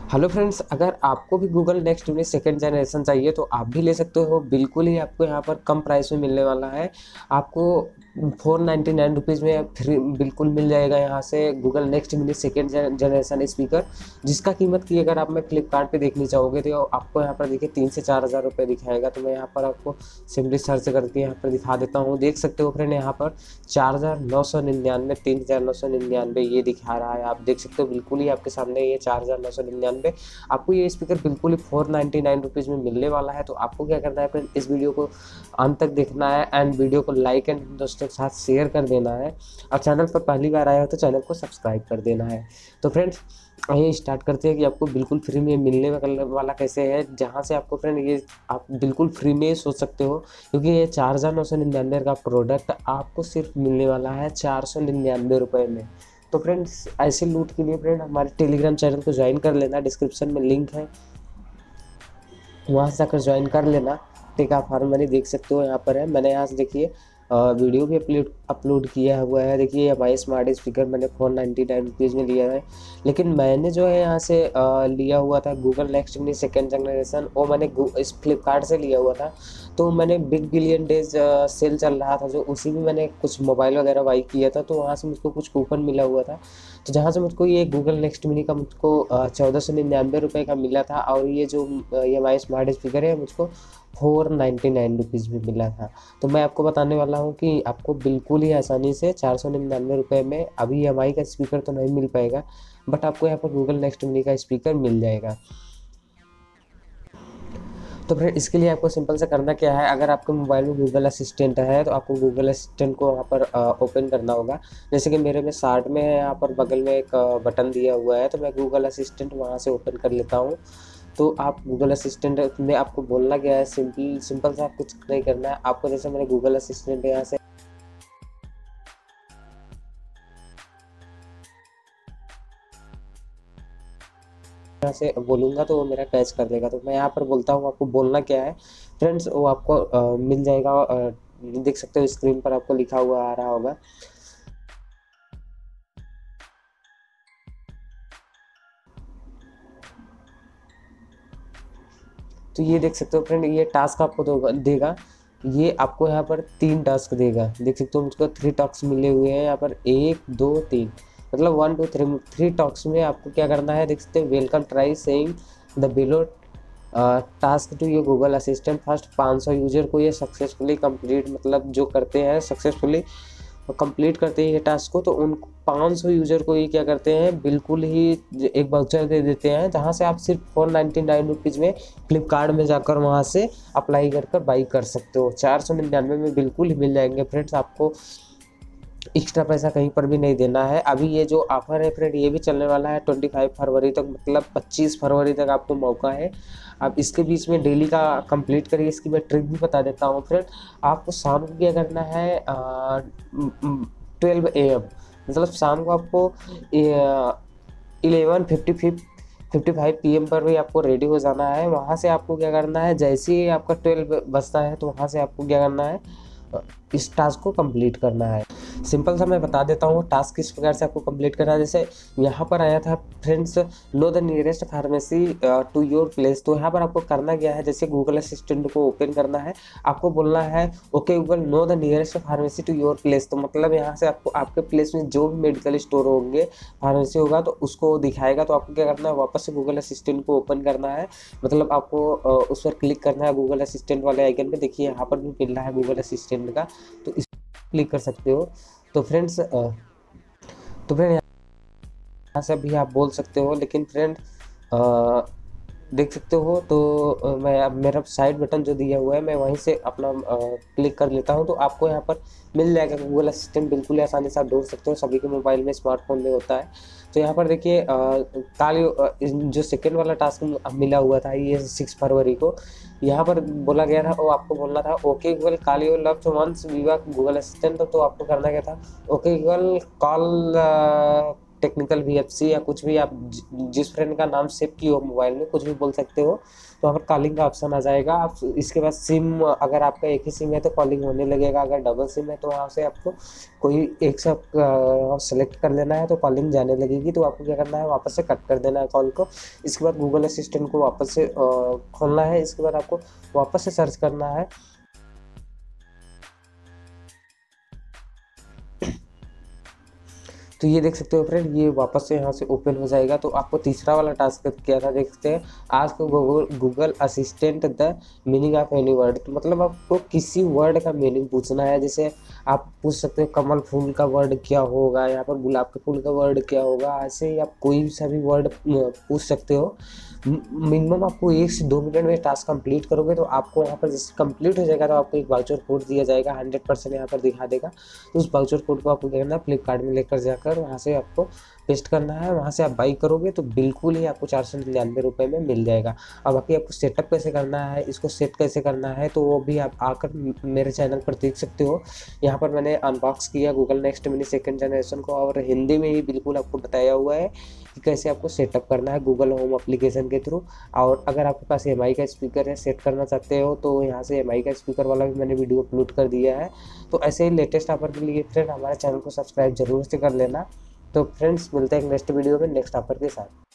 Hello friends, अगर आपको भी गूगल नेक्स्ट में सेकंड जनरेशन चाहिए तो आप भी ले सकते हो। बिल्कुल ही आपको यहाँ पर कम प्राइस में मिलने वाला है। आपको 499 रुपीज़ में फ्री बिल्कुल मिल जाएगा यहाँ से Google next mini second generation speaker, जिसका कीमत की अगर आप मैं फ्लिपकार्ट पे देखनी चाहोगे तो आपको यहाँ पर देखिए 3 से 4 हज़ार रुपये दिखाएगा। तो मैं यहाँ पर आपको सिंपली सर्च करके यहाँ पर दिखा देता हूँ। देख सकते हो फ्रेंड, यहाँ पर 4,999, 3,999 ये दिखा रहा है। आप देख सकते हो बिल्कुल ही आपके सामने ये 4,999 आपको ये स्पीकर बिल्कुल ही 499 रुपीज़ में मिलने वाला है। तो आपको क्या करना है फ्रेंड, इस वीडियो को अंत तक देखना है एंड वीडियो को लाइक एंड दोस्तों के साथ शेयर कर देना है। और चैनल पर पहली बार आया हो तो चैनल को सब्सक्राइब कर देना है। तो फ्रेंड्स आइए स्टार्ट करते हैं कि आपको बिल्कुल फ्री में मिलने वाला कैसे है, जहाँ से आपको फ्रेंड ये आप बिल्कुल फ्री में सोच सकते हो, क्योंकि ये 4,999 का प्रोडक्ट आपको सिर्फ मिलने वाला है 499 रुपये में। तो फ्रेंड्स ऐसे लूट के लिए फ्रेंड हमारे टेलीग्राम चैनल को ज्वाइन कर लेना, डिस्क्रिप्शन में लिंक है, वहाँ से जाकर ज्वाइन कर लेना। टेका फार्म मैंने देख सकते हो यहाँ पर है। मैंने यहाँ से देखिए वीडियो भी अपलोड किया हुआ है। देखिए हमारे स्मार्ट स्पीकर मैंने 499 रुपीज़ में लिया है, लेकिन मैंने जो है यहाँ से लिया हुआ था Google next mini second generation, वो मैंने इस फ्लिपकार्ट से लिया हुआ था। तो मैंने बिग बिलियन डेज सेल चल रहा था, जो उसी में मैंने कुछ मोबाइल वगैरह बाई किया था, तो वहाँ से मुझको कुछ कूपन मिला हुआ था। तो जहाँ से मुझको ये गूगल नेक्स्ट मिनी का मुझको 1,499 रुपये का मिला था, और ये जो ये हमारे स्मार्ट स्पीकर है मुझको 499 रुपीज़ में मिला था। तो मैं आपको बताने वाला हूँ कि आपको बिल्कुल ही आसानी से 499 रुपये में अभी EMI का स्पीकर तो नहीं मिल पाएगा, बट आपको यहाँ पर गूगल नेक्स्ट मिनी का स्पीकर मिल जाएगा। तो फिर इसके लिए आपको सिंपल से करना क्या है, अगर आपके मोबाइल में गूगल असिस्टेंट है तो आपको गूगल असिस्टेंट को वहाँ पर ओपन करना होगा। जैसे कि मेरे में स्टार्ट में है, यहाँ पर बगल में एक बटन दिया हुआ है, तो मैं गूगल असिस्टेंट वहाँ से ओपन कर लेता हूँ। तो आप गूगल असिस्टेंट में आपको बोलना क्या है, सिंपल से आप कुछ नहीं करना है। आपको जैसे मैंने गूगल असिस्टेंट यहाँ से बोलूँगा तो वो मेरा कैच कर देगा। तो मैं यहाँ पर बोलता हूँ, आपको बोलना क्या है फ्रेंड्स, वो आपको मिल जाएगा। देख सकते हो स्क्रीन पर आपको लिखा हुआ आ रहा होगा। तो ये देख सकते हो फ्रेंड, ये टास्क आपको देगा। ये आपको यहाँ पर 3 टास्क देगा। देख सकते हो मुझको 3 टास्क मिले हुए हैं यहाँ पर, 1 2 3, मतलब 1 2 3 टास्क में आपको क्या करना है। देख सकते हो, welcome try saying the below task to ये गूगल असिस्टेंट फर्स्ट 500 यूजर को ये सक्सेसफुली कंप्लीट, मतलब जो करते हैं सक्सेसफुली कंप्लीट करते हैं ये टास्क को, तो उन 500 यूजर को ये क्या करते हैं, बिल्कुल ही एक वाउचर दे देते हैं, जहाँ से आप सिर्फ 499 रुपीज़ में फ्लिपकार्ट में जाकर वहाँ से अप्लाई कर बाई कर सकते हो। 499 में बिल्कुल ही मिल जाएंगे फ्रेंड्स, आपको एक्स्ट्रा पैसा कहीं पर भी नहीं देना है। अभी ये जो ऑफर है फ्रेंड, ये भी चलने वाला है 25 फरवरी तक, मतलब 25 फरवरी तक आपको मौका है। आप इसके बीच में डेली का कंप्लीट करिए। इसकी मैं ट्रिक भी बता देता हूँ फ्रेंड। आपको शाम को क्या करना है, 12 AM, मतलब शाम को आपको 11:55 PM पर भी आपको रेडी हो जाना है। वहाँ से आपको क्या करना है, जैसे ही आपका 12 बजता है तो वहाँ से आपको क्या करना है, इस टास्क को कंप्लीट करना है। सिंपल सा मैं बता देता हूँ टास्क किस प्रकार से आपको कंप्लीट करना है। जैसे यहाँ पर आया था friends, know the nearest pharmacy to your place. तो यहाँ पर आपको करना क्या है, जैसे गूगल असिस्टेंट को ओपन करना है, आपको बोलना है okay Google know the nearest pharmacy to your place. तो मतलब यहाँ से आपको आपके प्लेस में जो भी मेडिकल स्टोर होंगे, फार्मेसी होगा, तो उसको दिखाएगा। तो आपको क्या करना है, वापस से गूगल असिस्टेंट को ओपन करना है, मतलब आपको उस पर क्लिक करना है गूगल असिस्टेंट वाले आइकन पे। देखिए यहाँ पर भी मिल रहा है गूगल असिस्टेंट का, तो इस क्लिक कर सकते हो। तो फ्रेंड्स यहाँ से भी आप बोल सकते हो, लेकिन फ्रेंड देख सकते हो। तो मैं अब मेरा साइड बटन जो दिया हुआ है मैं वहीं से अपना क्लिक कर लेता हूँ, तो आपको यहाँ पर मिल जाएगा गूगल असिस्टेंट। बिल्कुल आसानी से आप ढूंढ सकते हो, सभी के मोबाइल में स्मार्टफोन में होता है। तो यहाँ पर देखिए जो सेकेंड वाला टास्क मिला हुआ था ये 6 फरवरी को, यहाँ पर बोला गया था, वो आपको बोलना था okay Google call your loved ones via Google assistant. तो आपको करना क्या था, okay Google call technical VFC या कुछ भी आप जिस फ्रेंड का नाम सेव किए हो मोबाइल में कुछ भी बोल सकते हो। तो वहाँ पर कॉलिंग का ऑप्शन आ जाएगा। आप इसके बाद सिम, अगर आपका एक ही सिम है तो कॉलिंग होने लगेगा, अगर डबल सिम है तो वहाँ से आपको कोई एक से सेलेक्ट कर लेना है तो कॉलिंग जाने लगेगी। तो आपको क्या करना है, वापस से कट कर देना है कॉल को। इसके बाद गूगल असिस्टेंट को वापस से खोलना है। इसके बाद आपको वापस से सर्च करना है। तो ये देख सकते हो फ्रेंड, ये वापस से यहाँ से ओपन हो जाएगा। तो आपको तीसरा वाला टास्क क्या था देख सकते हैं, आज को Google assistant the meaning of any word. तो मतलब आपको किसी वर्ड का मीनिंग पूछना है। जैसे आप पूछ सकते हो कमल फूल का वर्ड क्या होगा, यहाँ पर गुलाब के फूल का वर्ड क्या होगा। ऐसे ही आप कोई सा भी वर्ड पूछ सकते हो। मिनिमम आपको 1 से 2 मिनट में टास्क कंप्लीट करोगे तो आपको यहाँ पर जैसे कंप्लीट हो जाएगा तो आपको एक वाउचर कोड दिया जाएगा, 100% यहाँ पर दिखा देगा। तो उस वाउचर कोड को आपको क्या करना है, फ्लिपकार्ट में लेकर जाकर वहाँ से आपको पेस्ट करना है। वहाँ से आप बाई करोगे तो बिल्कुल ही आपको 499 रुपये में मिल जाएगा। अब बाकी आपको सेटअप कैसे करना है, इसको सेट कैसे करना है, तो वो भी आप आकर मेरे चैनल पर देख सकते हो। यहाँ पर मैंने अनबॉक्स किया Google next mini second generation को, और हिंदी में ही बिल्कुल आपको बताया हुआ है कि कैसे आपको सेटअप करना है गूगल होम एप्लीकेशन के थ्रू। और अगर आपके पास EMI का स्पीकर है, सेट करना चाहते हो, तो यहाँ से EMI का स्पीकर वाला भी मैंने वीडियो अपलोड कर दिया है। तो ऐसे ही लेटेस्ट ऑफर के लिए फ्रेंड हमारे चैनल को सब्सक्राइब जरूर से कर लेना। तो फ्रेंड्स मिलते हैं नेक्स्ट वीडियो में नेक्स्ट ऑफर के साथ।